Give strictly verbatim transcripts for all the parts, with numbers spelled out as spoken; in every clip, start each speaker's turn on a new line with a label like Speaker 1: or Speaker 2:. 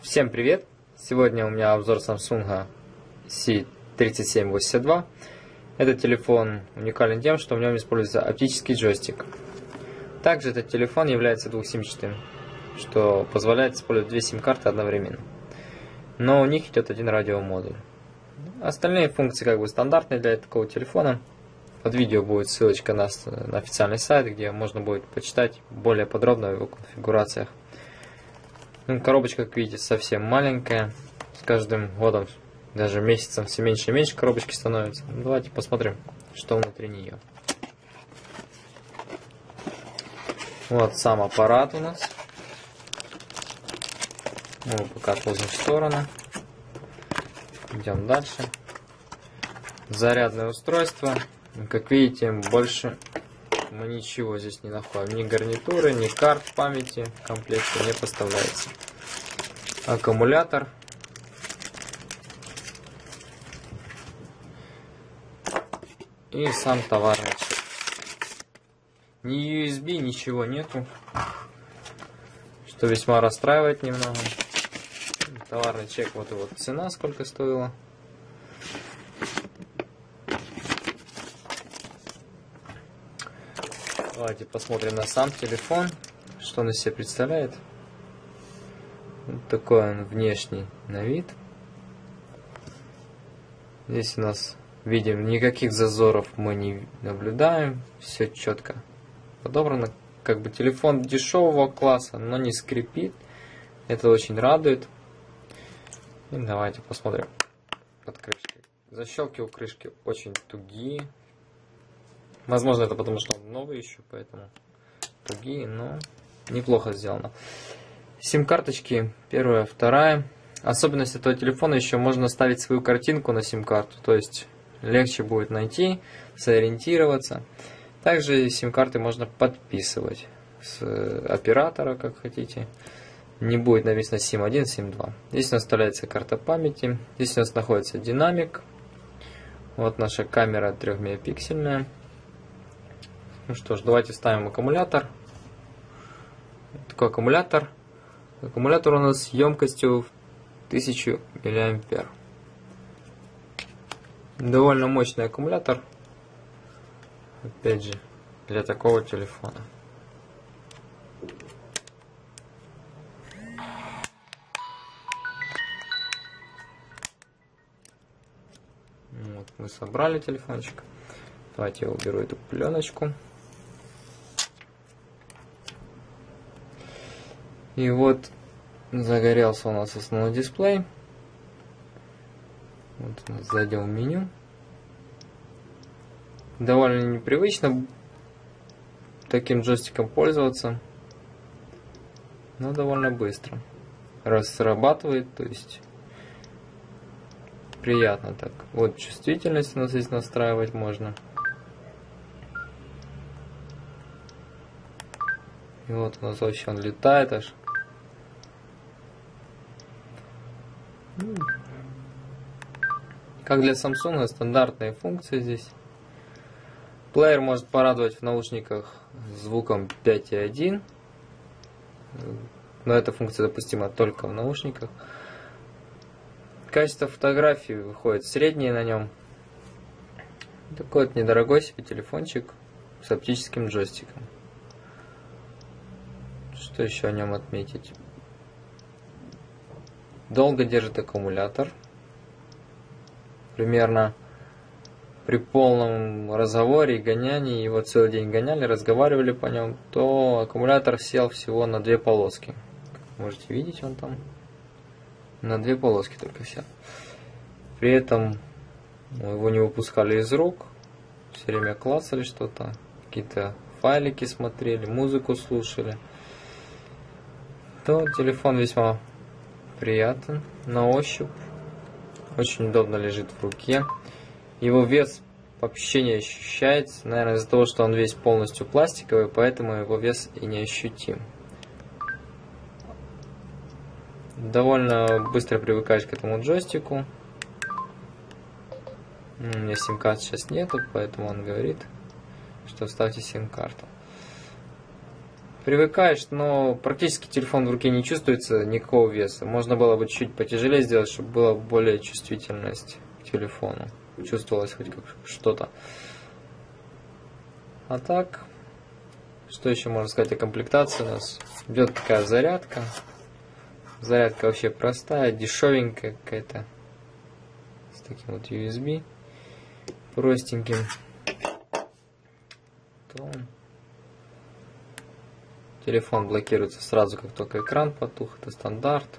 Speaker 1: Всем привет! Сегодня у меня обзор Samsung си тридцать семь восемьдесят два. Этот телефон уникален тем, что в нем используется оптический джойстик. Также этот телефон является двухсимчатым, что позволяет использовать две сим-карты одновременно. Но у них идет один радиомодуль. Остальные функции как бы стандартные для такого телефона. Под видео будет ссылочка на, на официальный сайт, где можно будет почитать более подробно о его конфигурациях. Ну, коробочка, как видите, совсем маленькая. С каждым годом, даже месяцем, все меньше и меньше коробочки становятся. Ну, давайте посмотрим, что внутри нее. Вот сам аппарат у нас. Мы пока отложим в сторону. Идем дальше. Зарядное устройство. Как видите, больше мы ничего здесь не находим. Ни гарнитуры, ни карт памяти в комплекте не поставляется. Аккумулятор. И сам товарный чип. Ни ю эс би, ничего нету. Что весьма расстраивает немного. Товарный чек, вот и вот цена, сколько стоила. Давайте посмотрим на сам телефон, что он из себя представляет. Вот такой он внешний на вид. Здесь у нас видим, никаких зазоров мы не наблюдаем. Все четко подобрано. Как бы телефон дешевого класса, но не скрипит. Это очень радует. И давайте посмотрим под крышкой. Защелки у крышки очень тугие. Возможно, это потому, что он новый еще, поэтому тугие, но неплохо сделано. Сим-карточки, первая, вторая. Особенность этого телефона, еще можно ставить свою картинку на сим-карту, то есть легче будет найти, сориентироваться. Также сим-карты можно подписывать с оператора, как хотите. Не будет написано сим один, сим два. Здесь у нас вставляется карта памяти. Здесь у нас находится динамик. Вот наша камера трехмегапиксельная. Ну что ж, давайте ставим аккумулятор. Такой аккумулятор. Аккумулятор у нас с емкостью тысяча миллиампер. Довольно мощный аккумулятор. Опять же, для такого телефона. Вот, мы собрали телефончик. Давайте я уберу эту пленочку. И вот загорелся у нас основной дисплей. Вот у нас зайдем в меню. Довольно непривычно таким джойстиком пользоваться, но довольно быстро раз срабатывает, то есть приятно так. Вот чувствительность у нас здесь настраивать можно. И вот у нас вообще он летает аж. Как для Samsung, стандартные функции здесь. Плеер может порадовать в наушниках звуком пять и один. Но эта функция допустима только в наушниках. Качество фотографий выходит среднее на нем. Такой вот недорогой себе телефончик с оптическим джойстиком. Что еще о нем отметить? Долго держит аккумулятор. Примерно при полном разговоре и гонянии, его целый день гоняли, разговаривали по нем, то аккумулятор сел всего на две полоски. Как можете видеть, он там на две полоски только сел. При этом его не выпускали из рук, все время клацали что-то, какие-то файлики смотрели, музыку слушали. То телефон весьма приятен на ощупь, очень удобно лежит в руке. Его вес вообще не ощущается, наверное, из-за того, что он весь полностью пластиковый, поэтому его вес и не ощутим. Довольно быстро привыкаешь к этому джойстику. У меня сим-карт сейчас нету, поэтому он говорит, что вставьте сим-карту. привыкаешь, но практически телефон в руке не чувствуется никакого веса. Можно было бы чуть потяжелее сделать, чтобы была более чувствительность к телефону. Чувствовалось хоть как что-то. А так, что еще можно сказать о комплектации? У нас идет такая зарядка. Зарядка вообще простая, дешевенькая какая-то. С таким вот ю эс би простеньким. То телефон блокируется сразу, как только экран потух. Это стандарт.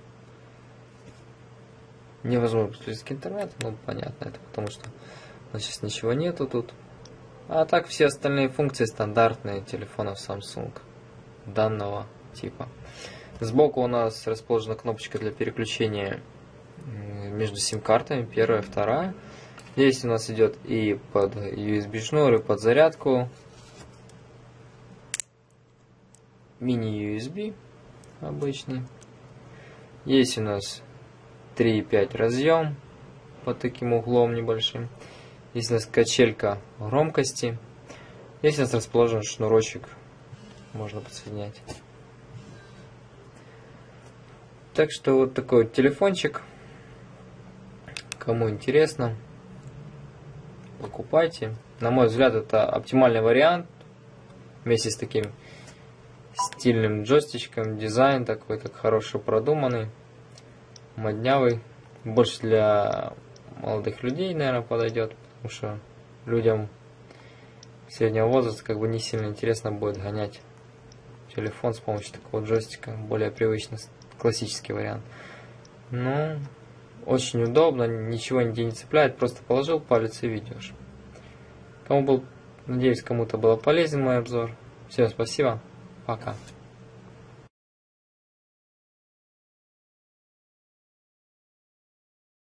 Speaker 1: Невозможно подключить к интернету, ну понятно, это потому что у нас сейчас ничего нету тут. А так все остальные функции стандартные телефонов Samsung данного типа. Сбоку у нас расположена кнопочка для переключения между сим-картами, первая, вторая. Здесь у нас идет и под ю эс би шнур, и под зарядку. Мини-ю эс би обычный. Есть у нас три и пять разъем под таким углом небольшим. Здесь у нас качелька громкости. Здесь у нас расположен шнурочек. Можно подсоединять. Так что вот такой вот телефончик. Кому интересно, покупайте. На мой взгляд, это оптимальный вариант. Вместе с таким стильным джойстичком. Дизайн такой, так хорошо продуманный. Моднявый. Больше для молодых людей, наверное, подойдет. Потому что людям среднего возраста как бы не сильно интересно будет гонять телефон с помощью такого джойстика. Более привычный, классический вариант. Ну, очень удобно, ничего нигде не цепляет. Просто положил палец и ведешь. Кому был, надеюсь, кому-то был полезен мой обзор. Всем спасибо. Пока.